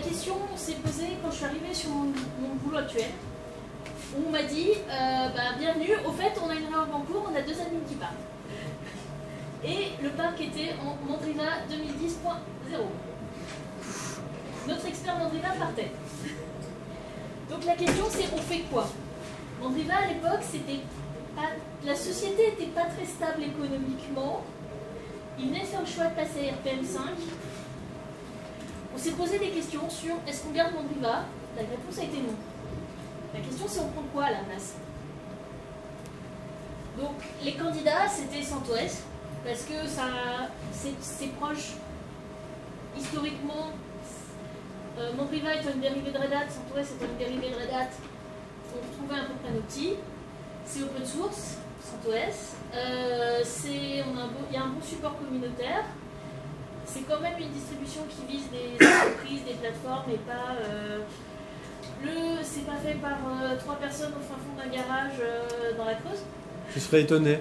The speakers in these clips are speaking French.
question s'est posée quand je suis arrivée sur mon boulot actuel. On m'a dit, bienvenue, au fait on a une réorg en cours, on a 2 admins qui partent. Et le parc était en Mandriva 2010.0. Notre expert Mandriva partait. Donc la question c'est, on fait quoi? Mandriva à l'époque, la société n'était pas très stable économiquement. Il venait de faire le choix de passer à RPM5. On s'est posé des questions sur est-ce qu'on garde Mandriva? La réponse a été non. La question c'est on prend quoi à la place? Donc les candidats c'était CentOS parce que c'est proche historiquement. Mandriva étant une dérivée de Red Hat, CentOS étant une dérivée de Red Hat, on retrouvait à peu près nos petits. C'est open source, CentOS. Il y a un bon support communautaire. C'est quand même une distribution qui vise des entreprises, des plateformes et pas. C'est pas fait par 3 personnes au fin fond d'un garage dans la Creuse. Je serais étonné.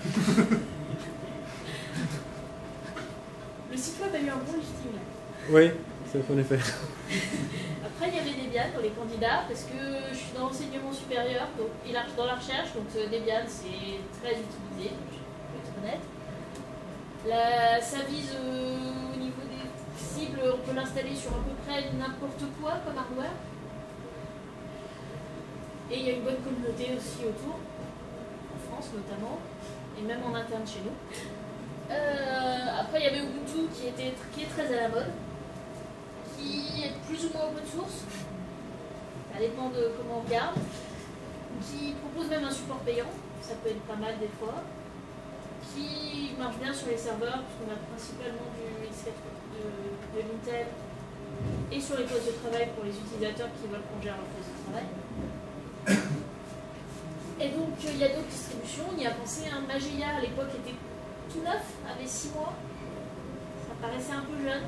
Le site web a eu un bon lifting. Oui, ça fait en effet. Après, il y avait Debian pour les candidats, parce que je suis dans l'enseignement supérieur, donc, et dans la recherche, donc Debian c'est très utilisé, je peux être honnête. Ça vise au niveau des cibles, on peut l'installer sur à peu près n'importe quoi comme hardware. Et il y a une bonne communauté aussi autour, en France notamment, et même en interne chez nous. Après, il y avait Ubuntu qui est très à la mode, qui est plus ou moins open source, ça dépend de comment on regarde, qui propose même un support payant, ça peut être pas mal des fois, qui marche bien sur les serveurs, puisqu'on a principalement du X4 de l'Intel, et sur les postes de travail pour les utilisateurs qui veulent qu'on gère leur poste de travail. Et donc il y a d'autres distributions, on y a pensé, Mageia à l'époque était tout neuf, avait 6 mois, ça paraissait un peu jeune.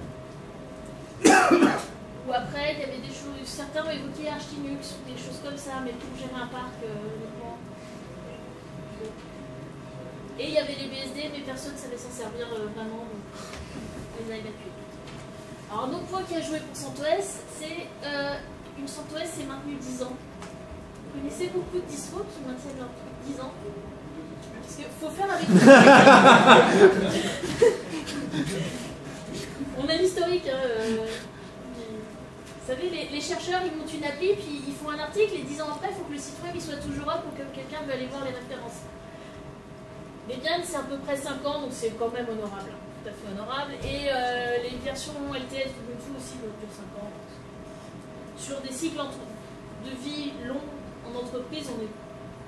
Ou après, il y avait des choses, certains ont évoqué Arch Linux, des choses comme ça, mais pour gérer un parc uniquement. Et il y avait les BSD, mais personne ne savait s'en servir vraiment, donc on les a évacués. Alors un autre point qui a joué pour CentOS, c'est une CentOS c'est maintenu 10 ans. Vous connaissez beaucoup de distros qui maintiennent leur truc 10 ans? Parce qu'il faut faire avec. On a l'historique. Vous savez, les chercheurs, ils montent une appli, puis ils font un article, et 10 ans après, il faut que le site web il soit toujours là pour que quelqu'un veuille aller voir les références. Debian, c'est à peu près 5 ans, donc c'est quand même honorable. Tout à fait honorable. Et les versions LTS d'Ubuntu aussi durent 5 ans. Sur des cycles de vie longs en entreprise, on est.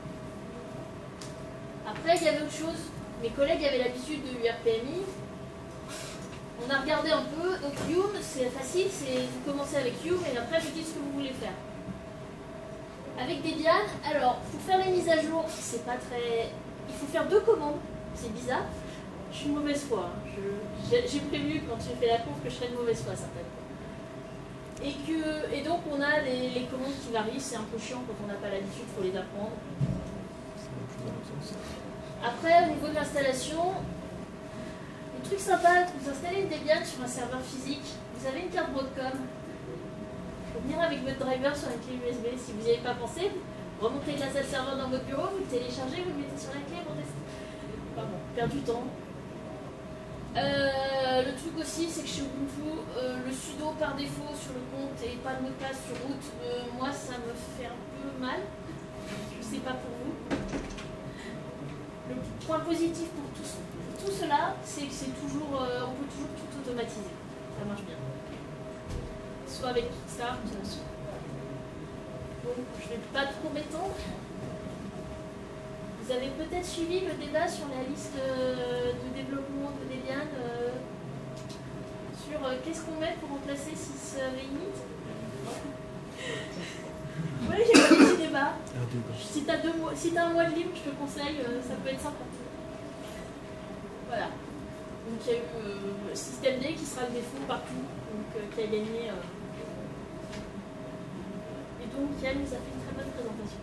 Après, il y avait autre chose. Mes collègues avaient l'habitude de URPMI. On a regardé un peu. Donc, Yum, c'est facile, vous commencez avec Yum et après, vous dites ce que vous voulez faire. Avec Debian, alors, pour faire les mises à jour, c'est pas très. Il faut faire 2 commandes. C'est bizarre. Je suis de mauvaise foi. Hein. J'ai prévu quand j'ai fait la conf que je serais de mauvaise foi, certainement. Et donc, on a les commandes qui varient. C'est un peu chiant quand on n'a pas l'habitude, il faut les apprendre. Après, au niveau de l'installation, le truc sympa, vous installez une Debian sur un serveur physique, vous avez une carte Broadcom. Il faut venir avec votre driver sur une clé USB. Si vous n'y avez pas pensé, vous remontez la salle serveur dans votre bureau, vous le téléchargez, vous le mettez sur la clé, vous testez. Pardon, perdre du temps. Le truc aussi, c'est que chez Ubuntu, le sudo par défaut sur le compte et pas de mot de passe sur root, moi ça me fait un peu mal. Je sais pas pour vous. Le point positif pour tout cela, c'est que c'est toujours, on peut toujours tout automatiser. Ça marche bien. Soit avec Kickstart, soit. Donc, je ne vais pas trop m'étendre. Vous avez peut-être suivi le débat sur la liste de développement de Debian sur qu'est-ce qu'on met pour remplacer sysinit. Oui, j'ai pas eu ce débat. Si t'as un mois de libre, je te conseille, ça peut être sympa. Voilà. Donc il y a eu système D qui sera le défaut partout, donc qui a gagné. Et donc Yann nous a fait une très bonne présentation.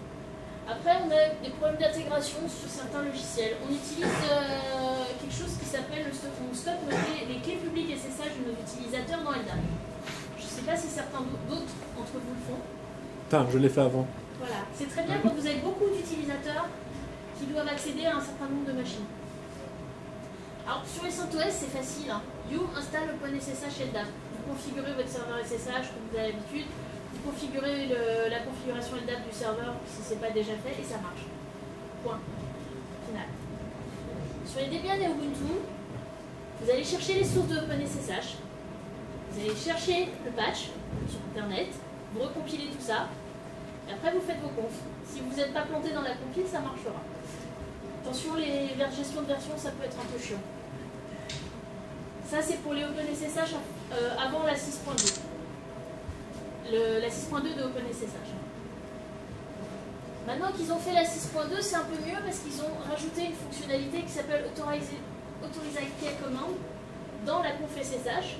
Après, on a des problèmes d'intégration sur certains logiciels. On utilise quelque chose qui s'appelle le stock. On stocke les clés publiques SSH de nos utilisateurs dans LDAP. Je ne sais pas si certains d'autres entre vous le font. Putain, je l'ai fait avant. Voilà, c'est très bien quand vous avez beaucoup d'utilisateurs qui doivent accéder à un certain nombre de machines. Alors sur les CentOS, c'est facile. Hein. You installe OpenSSH LDAP. Vous configurez votre serveur SSH comme vous avez l'habitude. Vous configurez la configuration LDAP du serveur si ce n'est pas déjà fait et ça marche. Point. Final. Sur les Debian et Ubuntu, vous allez chercher les sources de OpenSSH. Vous allez chercher le patch sur internet, vous recompilez tout ça, et après vous faites vos confs. Si vous n'êtes pas planté dans la compile, ça marchera. Attention, les gestion de version, ça peut être un peu chiant. Ça, c'est pour les OpenSSH avant la 6.2. La 6.2 de OpenSSH. Maintenant qu'ils ont fait la 6.2, c'est un peu mieux parce qu'ils ont rajouté une fonctionnalité qui s'appelle Authorize IP Command dans la conf SSH.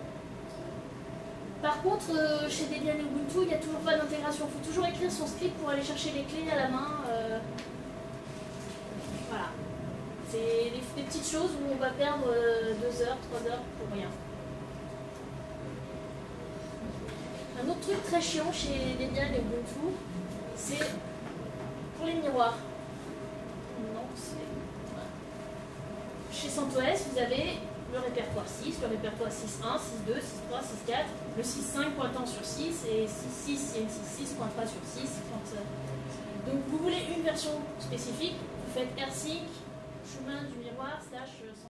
Par contre, chez Debian et Ubuntu, il n'y a toujours pas d'intégration. Il faut toujours écrire son script pour aller chercher les clés à la main. Voilà. C'est des petites choses où on va perdre 2 heures, 3 heures pour rien. Un autre truc très chiant chez Debian et Ubuntu, c'est pour les miroirs. Non, c'est... Voilà. Chez CentOS, vous avez le répertoire 6, le répertoire 6.1, 6.2, 6.3, 6.4, le 6.5 pointant sur 6 et 6.6, il y a une 6.6 pointera sur 6. Donc vous voulez une version spécifique, vous faites rsync chemin du miroir /